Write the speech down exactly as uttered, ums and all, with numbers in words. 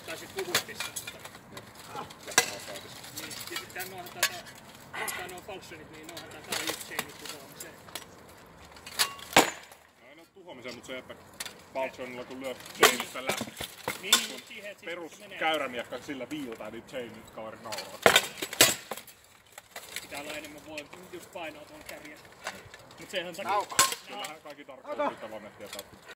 Tai sit puhutissa. Niin, ja sit tää nohataan tää, tää nuo falctionit, niin nohataan tää yksi chainit tuhoamiseen. No ei oo tuhoamiseen, mut se, että falctionilla kun lyö chainista läpi. Niin, just siihen, että perus siis menee. käyrämiekka sillä viiltaa, niin chainit kaveri nauraa. Pitää olla enemmän voimaa, just painoa tuolla kärjessä. Mut sehän takia... Kyllähän kaikki tarkkaan yrittävät tietää.